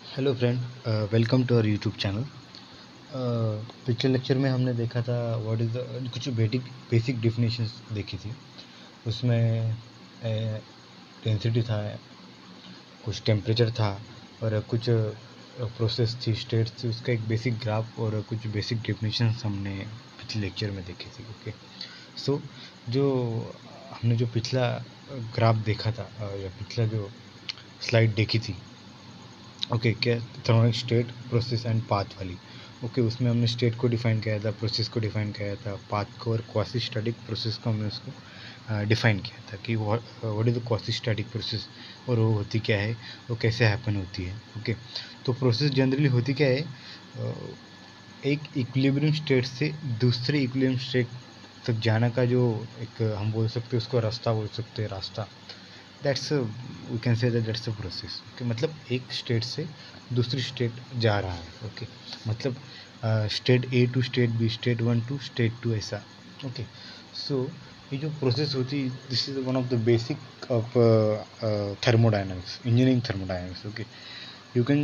Hello friend, welcome to our YouTube channel. पिछले lecture में हमने देखा था व्हाट इज़ द कुछ बेसिक डेफिनेशंस देखी थी। उसमें डेंसिटी था, कुछ टेम्परेचर था और कुछ प्रोसेस थी, स्टेट्स थी, उसका एक बेसिक ग्राफ और कुछ बेसिक डेफिनेशंस हमने पिछले लेक्चर में देखी थी। ओके, सो जो हमने जो पिछला ग्राफ देखा था या पिछला जो स्लाइड देखी थी, ओके, क्या thermodynamic state, process and path वाली। ओके, उसमें हमने स्टेट को डिफाइन किया था, प्रोसेस को डिफाइन किया था, पाथ को और क्वासी स्टैटिक प्रोसेस को हमने उसको डिफाइन किया था कि what is the quasi static process और वो होती क्या है, वो कैसे हैपन होती है। ओके, तो प्रोसेस जनरली होती क्या है, एक इक्विलिब्रियम स्टेट से दूसरे इक्विलिब्रियम स्टेट तक जाने का जो एक हम बोल सकते हैं उसको रास्ता बोल सकते हैं, रास्ता। That's we can say that's the process. Okay, मतलब एक स्टेट से दूसरी स्टेट जा रहा है। ओके, मतलब state A to state B, state one to state two, ऐसा। ओके, सो ये जो प्रोसेस होती है, this is one of the basic of thermodynamics, engineering thermodynamics. Okay, you can,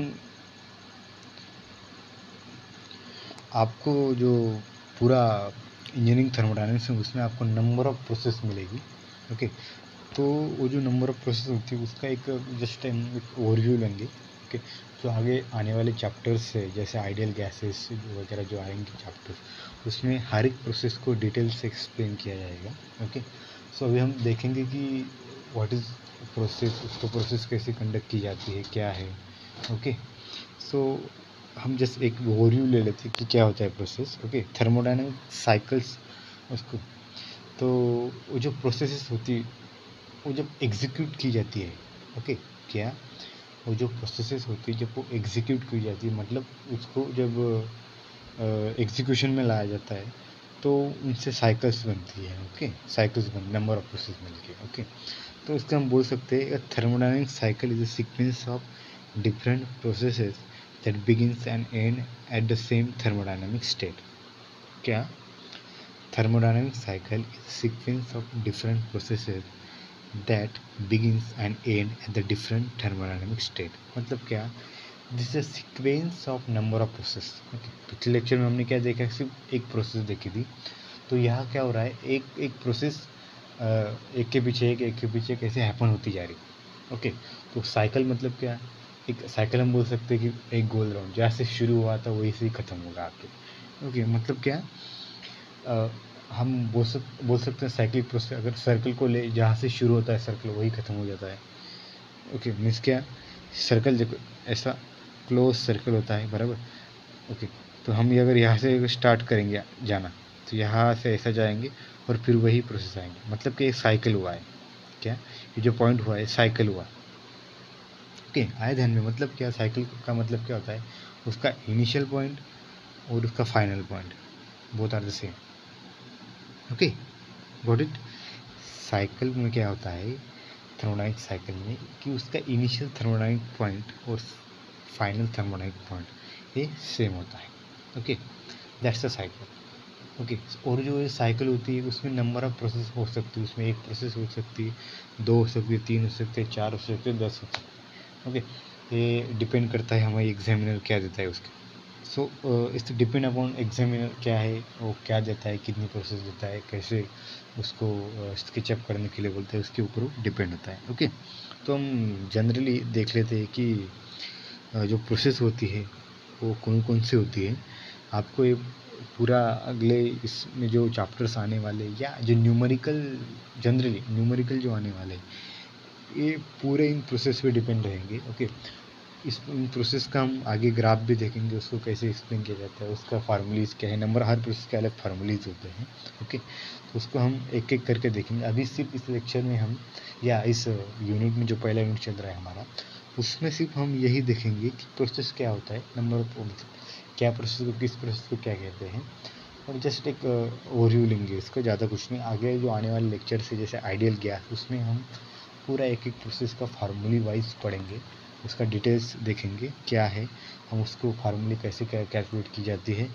आपको जो पूरा इंजीनियरिंग थर्मोडायनामिक्स है उसमें आपको नंबर ऑफ प्रोसेस मिलेगी। ओके, तो वो जो नंबर ऑफ प्रोसेस होती है उसका एक जस्ट हम एक ओवरव्यू लेंगे। ओके, जो आगे आने वाले चैप्टर्स है जैसे आइडियल गैसेस वगैरह जो आएंगे चैप्टर्स, उसमें हर एक प्रोसेस को डिटेल से एक्सप्लेन किया जाएगा। ओके, सो अभी हम देखेंगे कि व्हाट इज़ प्रोसेस, उसको प्रोसेस कैसे कंडक्ट की जाती है, क्या है। ओके, सो हम जस्ट एक ओवरव्यू ले लेते हैं कि क्या होता है प्रोसेस। ओके, थर्मोडायनामिक साइकिल्स उसको, तो वो जो प्रोसेसेस होती वो जब एग्जीक्यूट की जाती है। ओके, क्या वो जो प्रोसेसेस होती है जब वो एग्जीक्यूट की जाती है, मतलब उसको जब एग्जीक्यूशन में लाया जाता है तो उनसे साइकिल्स बनती है। ओके, साइकिल्स बन नंबर ऑफ प्रोसेस मिलके। ओके, तो इसका हम बोल सकते हैं thermodynamic cycle is a sequence of different processes that begins and end at the same thermodynamic state. क्या thermodynamic cycle is a sequence of different processes that begins and end at the different thermodynamic state. मतलब क्या, this is sequence of number of process. Okay, पिछले lecture में हमने क्या देखा, सिर्फ एक प्रोसेस देखी थी। तो यहाँ क्या हो रहा है, एक एक प्रोसेस एक के पीछे एक के पीछे कैसे हैपन होती जा रही। ओके, तो साइकिल मतलब क्या, एक साइकिल हम बोल सकते हैं कि एक गोल राउंड जहाँ से शुरू हुआ था वहीं से ही ख़त्म होगा आके। ओके, मतलब क्या, हम बोल सकते हैं साइक्लिक प्रोसेस, अगर सर्कल को ले जहाँ से शुरू होता है सर्कल वही ख़त्म हो जाता है। ओके, मीन्स क्या, सर्कल देखो ऐसा क्लोज सर्कल होता है, बराबर। ओके, तो हम ये अगर यहाँ से स्टार्ट करेंगे जाना तो यहाँ से ऐसा जाएंगे और फिर वही प्रोसेस आएंगे, मतलब कि एक साइकिल हुआ है। क्या, ये जो पॉइंट हुआ है साइकिल हुआ। ओके, आए ध्यान में, मतलब क्या, साइकिल का मतलब क्या होता है, उसका इनिशियल पॉइंट और उसका final point both are the same. Okay, got it. Cycle में क्या होता है थर्मोडायनामिक साइकिल में कि उसका इनिशियल थर्मोडायनामिक पॉइंट और फाइनल थर्मोडायनामिक पॉइंट ये सेम होता है। Okay, that's the cycle. Okay, और जो ये साइकिल होती है उसमें नंबर ऑफ प्रोसेस हो सकती है, उसमें एक प्रोसेस हो सकती है, दो हो सकती है, तीन हो सकते हैं, चार हो सकते हैं, 10 हो सकते हैं। ओके, ये डिपेंड करता है हमारे एग्जामिनर क्या देता है उसका। So it's depend upon examiner क्या है, वो क्या देता है, कितनी प्रोसेस देता है, कैसे उसको स्केचअप करने के लिए बोलते हैं, उसके ऊपर वो डिपेंड होता है। ओके, तो हम जनरली देख लेते हैं कि जो प्रोसेस होती है वो कौन कौन सी होती है। आपको ये पूरा अगले इसमें जो चैप्टर्स आने वाले या जो न्यूमेरिकल, जनरली न्यूमेरिकल जो आने वाले ये पूरे इन प्रोसेस पे डिपेंड रहेंगे। ओके, इस इन प्रोसेस का हम आगे ग्राफ भी देखेंगे, उसको कैसे एक्सप्लेन किया जाता है, उसका फार्मूलीज क्या है, नंबर हर प्रोसेस के अलग फार्मूलीज होते हैं। ओके, तो उसको हम एक एक करके देखेंगे। अभी सिर्फ इस लेक्चर में हम, या इस यूनिट में जो पहला यूनिट चल रहा है हमारा, उसमें सिर्फ हम यही देखेंगे कि प्रोसेस क्या होता है, नंबर ऑफ मतलब क्या प्रोसेस को, किस प्रोसेस को क्या कहते हैं, और जस्ट एक ओवरव्यू लेंगे इसका, ज़्यादा कुछ नहीं। आगे जो आने वाले लेक्चर से जैसे आइडियल गैस, उसमें हम पूरा एक एक प्रोसेस का फार्मूली वाइज पढ़ेंगे, उसका डिटेल्स देखेंगे क्या है, हम उसको फार्मूली कैसे कैलकुलेट की जाती है।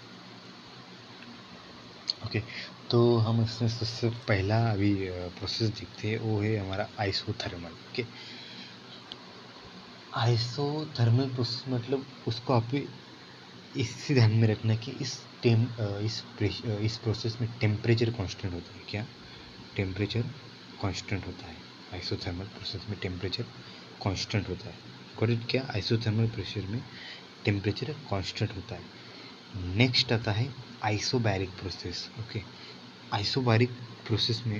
ओके, तो हम इसमें सबसे पहला अभी प्रोसेस देखते हैं, वो है हमारा आइसोथर्मल। ओके, आइसोथर्मल प्रोसेस मतलब उसको आप इससे ध्यान में रखना कि इस प्रोसेस में टेम्परेचर कांस्टेंट होता है। क्या? टेम्परेचर कांस्टेंट होता है। आइसोथर्मल प्रोसेस में टेम्परेचर कांस्टेंट होता है। करेक्ट? क्या? आइसोथर्मल प्रेशर में टेम्परेचर कांस्टेंट होता है। नेक्स्ट आता है isobaric process. Okay, isobaric process में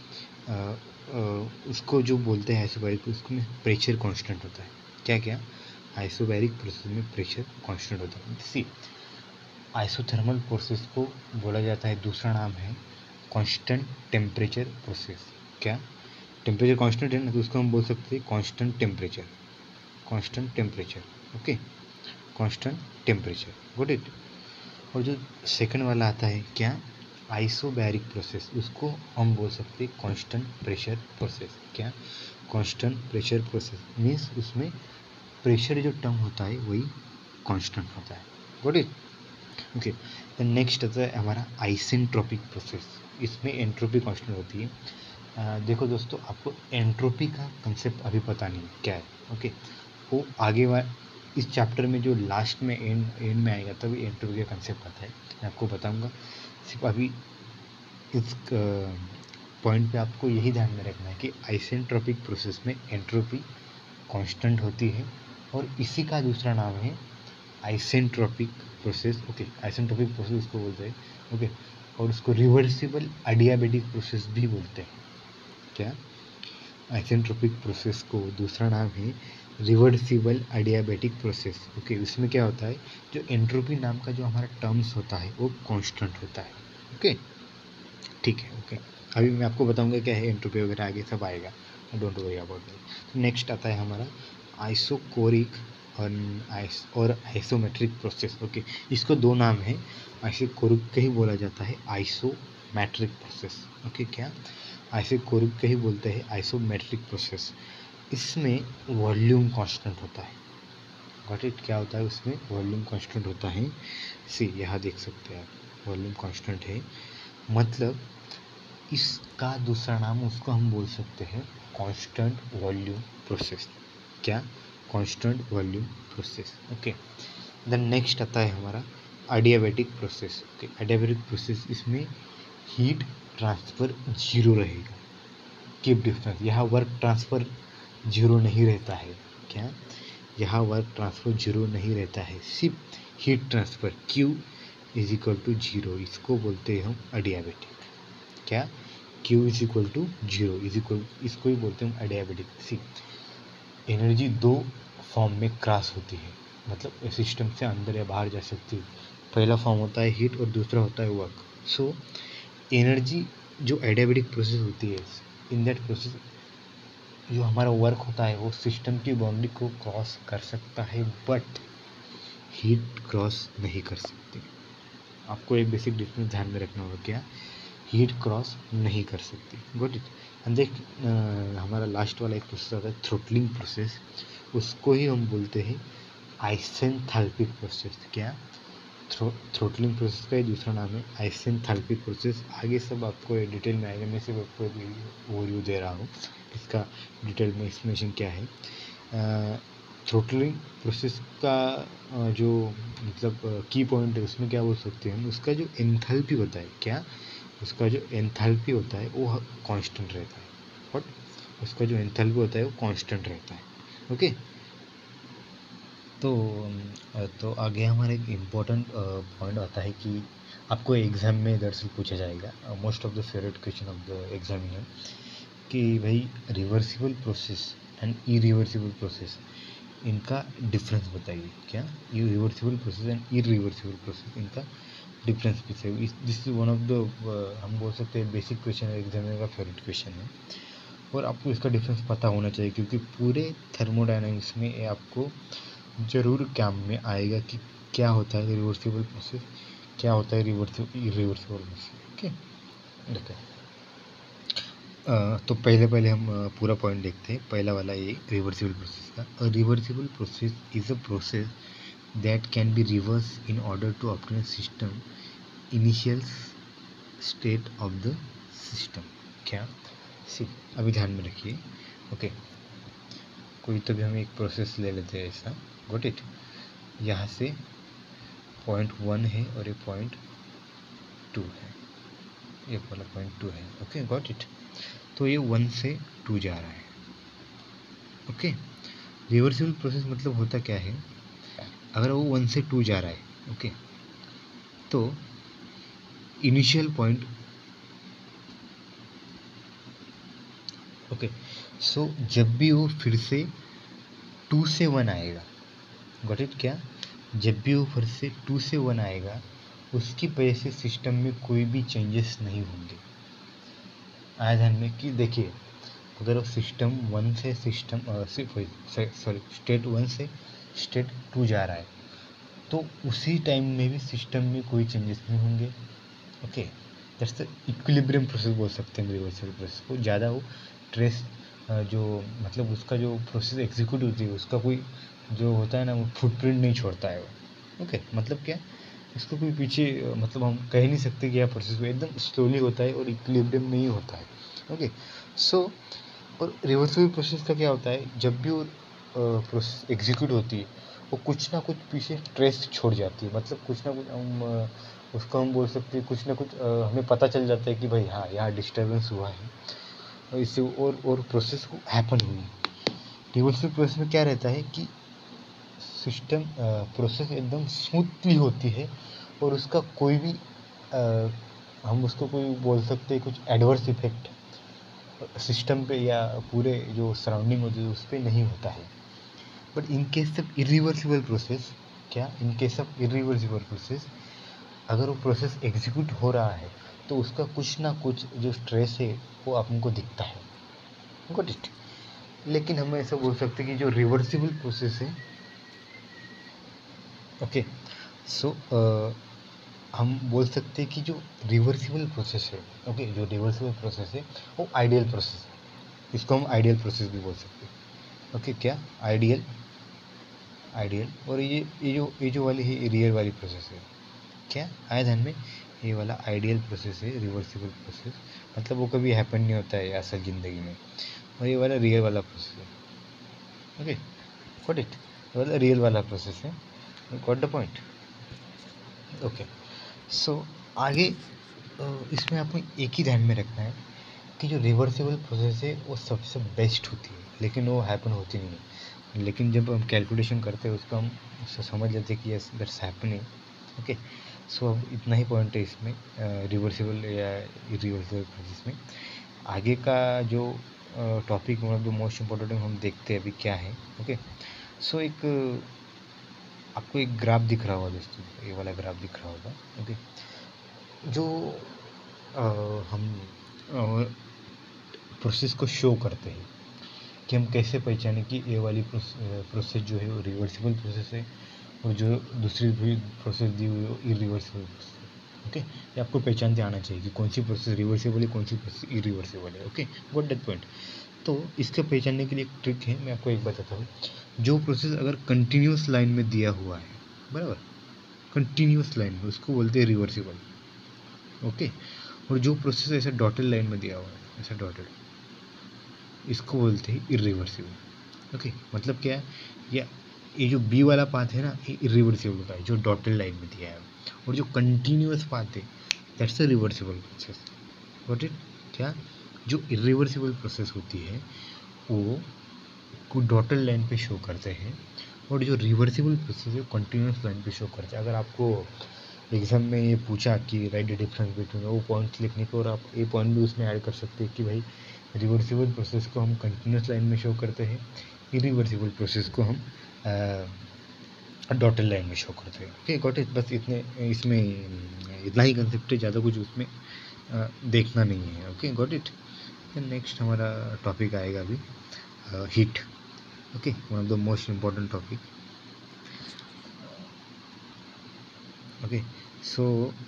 उसको जो बोलते हैं आइसोबैरिक, उसमें प्रेशर कांस्टेंट होता है। क्या क्या? आइसोबैरिक प्रोसेस में प्रेशर कांस्टेंट होता है। सी, आइसोथर्मल प्रोसेस को बोला जाता है, दूसरा नाम है कांस्टेंट टेम्परेचर प्रोसेस। क्या? टेम्परेचर कांस्टेंट है ना, तो उसको हम बोल सकते हैं constant temperature. Constant temperature, okay, constant temperature, got it. और जो सेकंड वाला आता है क्या? आइसोबैरिक प्रोसेस, उसको हम बोल सकते हैं कांस्टेंट प्रेशर प्रोसेस। क्या? कांस्टेंट प्रेशर प्रोसेस मीन्स उसमें प्रेशर जो टर्म होता है वही कांस्टेंट होता है। Got it? Okay. The next आता है हमारा आइसेंट्रोपिक प्रोसेस। इसमें एंट्रोपी कांस्टेंट होती है। देखो दोस्तों, आपको एंट्रोपी का कंसेप्ट अभी पता नहीं क्या है। ओके, वो आगे इस चैप्टर में जो लास्ट में एंड में आएगा तभी एंट्रोपी का कंसेप्ट आता है, मैं आपको बताऊंगा। सिर्फ अभी इस पॉइंट पे आपको यही ध्यान में रखना है कि आइसेंट्रोपिक प्रोसेस में एंट्रोपी कांस्टेंट होती है, और इसी का दूसरा नाम है isentropic process. Okay, isentropic process उसको बोलते हैं। ओके, और उसको रिवर्सिबल एडियाबेटिक प्रोसेस भी बोलते हैं। क्या? आइसेंट्रोपिक प्रोसेस को दूसरा नाम है रिवर्सिबल एडियाबेटिक प्रोसेस। ओके, उसमें क्या होता है, जो एंट्रोपी नाम का जो हमारा टर्म्स होता है वो कांस्टेंट होता है। ओके, ठीक है। ओके, अभी मैं आपको बताऊंगा क्या है एंट्रोपी वगैरह, आगे सब आएगा, don't worry about it. Next आता है हमारा आइसोकोरिक और आइसोमेट्रिक प्रोसेस। ओके, इसको दो नाम है, आइसोकोरिक का ही बोला जाता है आइसोमेट्रिक प्रोसेस। ओके, क्या? आइसोकोरिक का ही बोलते हैं आइसोमेट्रिक प्रोसेस। इसमें वॉल्यूम कांस्टेंट होता है। Got it? क्या होता है उसमें? वॉल्यूम कांस्टेंट होता है। सी, यहाँ देख सकते हैं आप, वॉल्यूम कांस्टेंट है, मतलब इसका दूसरा नाम उसको हम बोल सकते हैं कांस्टेंट वॉल्यूम प्रोसेस। क्या? Constant volume process. Okay, then next आता है हमारा adiabatic process. Okay, adiabatic process, इसमें हीट ट्रांसफ़र जीरो रहेगा। कीप डिफरेंस, यहाँ वर्क ट्रांसफ़र जीरो नहीं रहता है। क्या? यहाँ वर्क ट्रांसफ़र जीरो नहीं रहता है, सिर्फ heat transfer Q is equal to zero, इसको बोलते हैं हम एडियाबेटिक। क्या? Q is equal to zero is equal, इसको ही बोलते हैं हम एडियाबेटिक। सी, एनर्जी दो फॉर्म में क्रॉस होती है, मतलब सिस्टम से अंदर या बाहर जा सकती है। पहला फॉर्म होता है हीट और दूसरा होता है वर्क। सो एनर्जी जो एडियाबेटिक प्रोसेस होती है, इन दैट प्रोसेस जो हमारा वर्क होता है वो सिस्टम की बाउंड्री को क्रॉस कर सकता है, बट हीट क्रॉस नहीं कर सकती। आपको एक बेसिक डिफरेंस ध्यान में रखना होगा। क्या? हीट क्रॉस नहीं कर सकती। Got it? एंड देख, हमारा लास्ट वाला एक प्रोसेस आता है थ्रोटलिंग प्रोसेस, उसको ही हम बोलते हैं आइसेंथैल्पिक प्रोसेस। क्या? थ्रोटलिंग प्रोसेस का ही दूसरा नाम है आइसेंथैल्पिक प्रोसेस। आगे सब आपको डिटेल में आएगा, मैं सिर्फ आपको ओवरव्यू दे रहा हूँ इसका डिटेल में एक्सप्लेनेशन क्या है। थ्रोटलिंग प्रोसेस का जो मतलब की पॉइंट है उसमें क्या बोल सकते हैं हम, उसका जो एंथैल्पी होता है। क्या? उसका जो एंथैल्पी होता है वो कांस्टेंट रहता है। बट उसका जो एंथैल्पी होता है वो कांस्टेंट रहता है। ओके, तो आगे हमारा एक इम्पोर्टेंट पॉइंट आता है कि आपको एग्ज़ाम में दरअसल पूछा जाएगा, most of the favourite question of the examiner, कि भाई reversible process and irreversible process, इनका डिफरेंस बताइए। क्या? Reversible process and irreversible process, इनका डिफरेंस भी है। This is one of the, हम बोल सकते हैं बेसिक क्वेश्चन है, एग्जामिनर का फेवरेट क्वेश्चन है, और आपको इसका डिफरेंस पता होना चाहिए, क्योंकि पूरे थर्मोडायनामिक्स में ये आपको ज़रूर काम में आएगा कि क्या होता है रिवर्सिबल प्रोसेस, क्या होता है इरिवर्सिबल प्रोसेस। ओके, देखो, तो पहले हम पूरा पॉइंट देखते हैं। पहला वाला ये रिवर्सिबल प्रोसेस का। A reversible process is a process that can be reverse in order to obtain system initial state of the system. क्या? सी, अभी ध्यान में रखिए। ओके, कोई तो भी हम एक प्रोसेस ले लेते हैं ऐसा, गॉट इट। यहाँ से पॉइंट 1 है और ये पॉइंट 2 है, ये वाला पॉइंट 2 है, ओके गॉट इट। तो ये 1 से 2 जा रहा है, ओके। रिवर्सिबल प्रोसेस मतलब होता क्या है, अगर वो 1 से 2 जा रहा है, ओके, तो इनिशियल पॉइंट, ओके, सो जब भी वो फिर से 2 से 1 आएगा, गॉट इट, क्या, जब भी वो फिर से 2 से 1 आएगा, उसकी वजह से सिस्टम में कोई भी चेंजेस नहीं होंगे। आया ध्यान में कि देखिए, अगर वो सिस्टम 1 से सिस्टम स्टेट 1 से स्टेट 2 जा रहा है, तो उसी टाइम में भी सिस्टम में कोई चेंजेस नहीं होंगे, okay. That's the equilibrium process बोल सकते हैं रिवर्सिबल प्रोसेस को। ज़्यादा वो ट्रेस जो मतलब उसका जो प्रोसेस एग्जीक्यूट होती है, उसका कोई जो होता है ना, वो फुटप्रिंट नहीं छोड़ता है वो, ओके। मतलब क्या, इसको कोई पीछे मतलब हम कह नहीं सकते कि यह प्रोसेस एकदम स्लोली होता है और इक्विलिब्रियम में ही होता है, ओके। सो और रिवर्सिबल प्रोसेस का क्या होता है, जब भी वो प्रोसेस एग्जीक्यूट होती है, वो कुछ ना कुछ पीछे ट्रेस छोड़ जाती है। मतलब कुछ ना कुछ हम उसको हम बोल सकते हैं, कुछ ना कुछ हमें पता चल जाता है कि भाई हाँ, यहाँ डिस्टर्बेंस हुआ है, और इससे और प्रोसेस हैपन हुई। रिवर्सिबल प्रोसेस में क्या रहता है कि सिस्टम प्रोसेस एकदम स्मूथली होती है, और उसका कोई भी हम उसको कोई बोल सकते हैं कुछ एडवर्स इफेक्ट सिस्टम पे या पूरे जो सराउंडिंग होती है उस पर नहीं होता है। But in case of irreversible process, क्या, in case of irreversible process, अगर वो प्रोसेस एग्जीक्यूट हो रहा है तो उसका कुछ ना कुछ जो स्ट्रेस है वो आपको दिखता है, गॉट इट। लेकिन हम ऐसा बोल सकते हैं कि जो रिवर्सिबल प्रोसेस है, ओके, सो हम बोल सकते हैं कि जो रिवर्सिबल प्रोसेस है, ओके, जो रिवर्सिबल प्रोसेस है वो आइडियल प्रोसेस है। इसको हम आइडियल प्रोसेस भी बोल सकते हैं, ओके, क्या, आइडियल, आइडियल। और ये जो वाली है रियल वाली प्रोसेस है, क्या, आया ध्यान में, ये वाला आइडियल प्रोसेस है, रिवर्सिबल प्रोसेस, मतलब वो कभी हैपन नहीं होता है असल ज़िंदगी में। और ये वाला रियल वाला प्रोसेस है, ओके, गॉट इट, ये वाला रियल वाला प्रोसेस है, got the point, okay. So आगे इसमें आपको एक ही ध्यान में रखना है कि जो रिवर्सिबल प्रोसेस है वो सबसे बेस्ट होती है, लेकिन वो हैपन होती नहीं है। लेकिन जब हम कैलकुलेशन करते हैं उसको हम समझ लेते हैं कि yes that's happening, okay. So अब इतना ही पॉइंट है इसमें रिवर्सिबल या इरिवर्सिबल प्रोसेस में। आगे का जो टॉपिक मतलब जो मोस्ट इम्पोर्टेंट हम देखते हैं अभी क्या है, ओके। सो एक आपको एक ग्राफ दिख रहा होगा दोस्तों, ये वाला ग्राफ दिख रहा होगा, ओके। जो हम प्रोसेस को शो करते हैं कि हम कैसे पहचानें कि ये वाली प्रोसेस जो है वो रिवर्सिबल प्रोसेस है, और जो दूसरी भी प्रोसेस दी हुई है वो इरिवर्सिबल प्रोसेस है, ओके। ये आपको पहचानते आना चाहिए कि कौन सी प्रोसेस रिवर्सिबल है, कौन सी प्रोसेस इरिवर्सिबल है, ओके, गॉट दैट पॉइंट। तो इसके पहचानने के लिए एक ट्रिक है, मैं आपको एक बताता हूँ। जो प्रोसेस अगर कंटिन्यूस लाइन में दिया हुआ है, बराबर, कंटिन्यूस लाइन में, उसको बोलते हैं रिवर्सिबल, ओके। और जो प्रोसेस ऐसा डॉटेड लाइन में दिया हुआ है, ऐसा डॉटेड, इसको बोलते हैं इरिवर्सिबल, ओके। मतलब क्या है, ये जो बी वाला पाथ है ना, ये इरिवर्सिबल का है, जो डॉटेड लाइन में दिया है। और जो कंटिन्यूस पाथ है that's a reversible process, got it, क्या, जो इरिवर्सिबल प्रोसेस होती है वो को डॉटेड लाइन पे शो करते हैं, और जो रिवर्सिबल प्रोसेस है वो कंटिन्यूस लाइन पे शो करते हैं। अगर आपको एग्जाम में ये पूछा कि राइट द डिफरेंस बिटवीन, वो पॉइंट्स लिखने को, और आप ये पॉइंट भी उसमें ऐड कर सकते हैं कि भाई रिवर्सिबल प्रोसेस को हम कंटिन्यूस लाइन में शो करते हैं, इरिवर्सिबल प्रोसेस को हम डॉटेड लाइन में शो करते हैं, ओके, गॉट इट। बस इतने इसमें इतना ही कंसेप्ट है, ज़्यादा कुछ उसमें देखना नहीं है, ओके, गॉट इट। नेक्स्ट हमारा टॉपिक आएगा अभी heat, okay, one of the most important topic, okay. So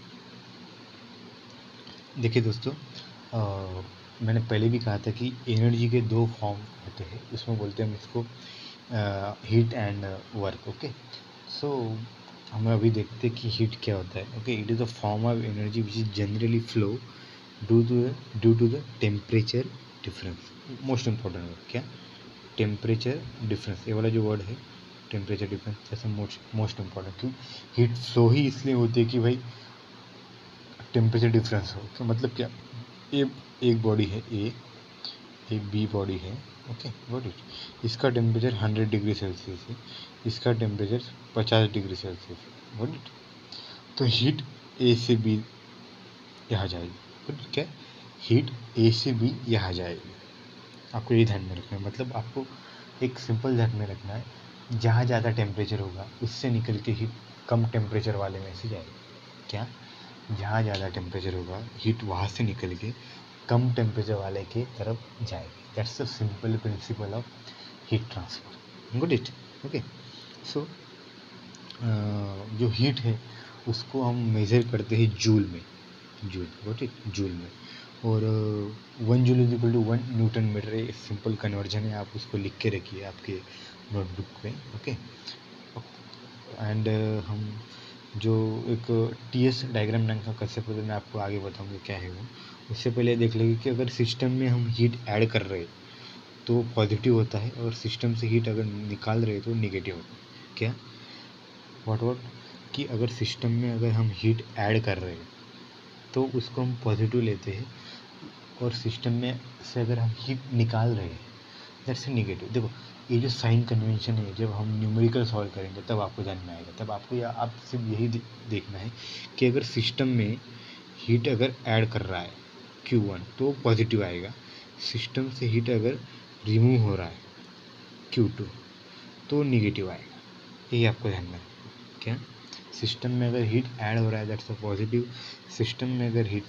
देखिए दोस्तों, मैंने पहले भी कहा था कि एनर्जी के दो फॉर्म होते हैं, उसमें बोलते हैं हम इसको heat and work, okay. So हम अभी देखते हैं कि हीट क्या होता है, okay. It is a form of energy which is generally flow due to the temperature difference. Most important क्या, टेम्परेचर डिफरेंस, ये वाला जो वर्ड है टेम्परेचर डिफरेंस, जैसे मोस्ट इम्पॉर्टेंट। क्यों हीट फ्लो ही इसलिए होती है कि भाई टेम्परेचर डिफरेंस हो। तो मतलब क्या, एक बॉडी है ए, एक बी बॉडी है, ओके गॉट इट। इसका टेम्परेचर 100 डिग्री सेल्सियस है, इसका टेम्परेचर 50 डिग्री सेल्सियस है, गॉट इट। तो हीट ए से बी यहाँ जाएगी, क्या हीट ए से बी यहाँ जाएगी। आपको ये ध्यान में रखना है, मतलब आपको एक सिंपल ध्यान में रखना है, जहाँ ज़्यादा टेम्परेचर होगा उससे निकल के हीट कम टेम्परेचर वाले में से जाएगी। क्या, जहाँ ज़्यादा टेम्परेचर होगा हीट वहाँ से निकल के कम टेम्परेचर वाले के तरफ जाएगी। That's the simple principle of heat transfer, got it, okay. So जो हीट है उसको हम मेज़र करते हैं जूल में, जूल, गॉट इट, जूल में। और 1 joule is equal to 1 newton metre, ये सिंपल कन्वर्जन है, आप उसको लिख के रखिए आपके नोटबुक पे, ओके। एंड हम जो एक टीएस डायग्राम नाम का कंसेप्ट होता है, मैं आपको आगे बताऊंगा क्या है वो। उससे पहले देख लेंगे कि अगर सिस्टम में हम हीट ऐड कर रहे हैं तो पॉजिटिव होता है, और सिस्टम से हीट अगर निकाल रहे हैं तो निगेटिव होता है। क्या, व्हाट कि अगर सिस्टम में अगर हम हीट ऐड कर रहे हैं तो उसको हम पॉजिटिव लेते हैं, और सिस्टम में से अगर हम हीट निकाल रहे हैं दैट्स निगेटिव। देखो ये जो साइन कन्वेंशन है, जब हम न्यूमेरिकल सॉल्व करेंगे तब आपको जानना में आएगा, तब आपको आप सिर्फ यही देखना है कि अगर सिस्टम में हीट अगर ऐड कर रहा है Q1 तो पॉजिटिव आएगा, सिस्टम से हीट अगर रिमूव हो रहा है Q2 तो निगेटिव आएगा। यही आपको ध्यान में रखना। क्या, सिस्टम में अगर हीट ऐड हो रहा है दैट्स अ पॉजिटिव, सिस्टम में अगर हीट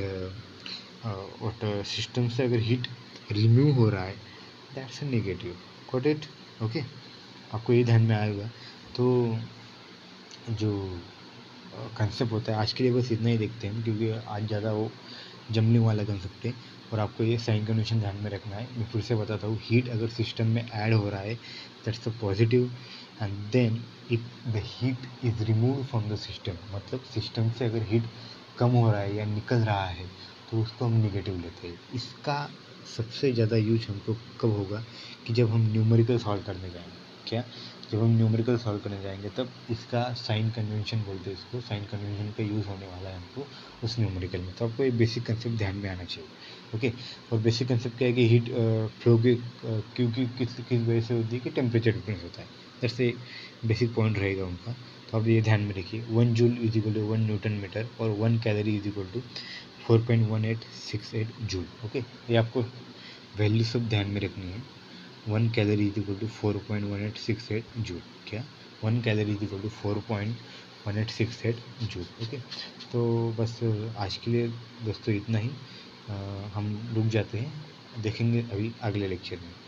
और सिस्टम से अगर हीट रिमूव हो रहा है that's a negative, got it, okay. आपको ये ध्यान में आएगा। तो जो कंसेप्ट होता है आज के लिए बस इतना ही देखते हैं, क्योंकि आज ज़्यादा वो जमने वाला कंसेप्ट है, और आपको ये साइन कन्वेंशन ध्यान में रखना है। मैं फिर से बताता हूँ, हीट अगर सिस्टम में ऐड हो रहा है that's a positive, and then if the heat is remove from the system, मतलब सिस्टम से अगर हीट कम हो रहा है या निकल रहा है तो उसको हम निगेटिव लेते हैं। इसका सबसे ज़्यादा यूज हमको कब होगा कि जब हम न्यूमेरिकल सॉल्व करने जाएंगे। क्या, जब हम न्यूमेरिकल सॉल्व करने जाएंगे तब इसका साइन कन्वेंशन बोलते हैं, इसको साइन कन्वेंशन का यूज़ होने वाला है हमको उस न्यूमेरिकल में। तो आपको ये बेसिक कंसेप्ट ध्यान में आना चाहिए, ओके। और बेसिक कंसेप्ट क्या है कि हीट फ्लो की क्योंकि किस वजह से होती है कि टेम्परेचर डिफरेंस होता है, जैसे बेसिक पॉइंट रहेगा उनका। तो आप ये ध्यान में रखिए, 1 joule is equal to 1 newton metre, और 1 calorie is equal to 4.1868 joule, okay. ये आपको वैल्यू सब ध्यान में रखनी है। 1 calorie is equal to 4.1868 joule. क्या, 1 calorie is equal to 4.1868 joule, okay. तो बस आज के लिए दोस्तों इतना ही। हम रुक जाते हैं, देखेंगे अभी अगले लेक्चर में।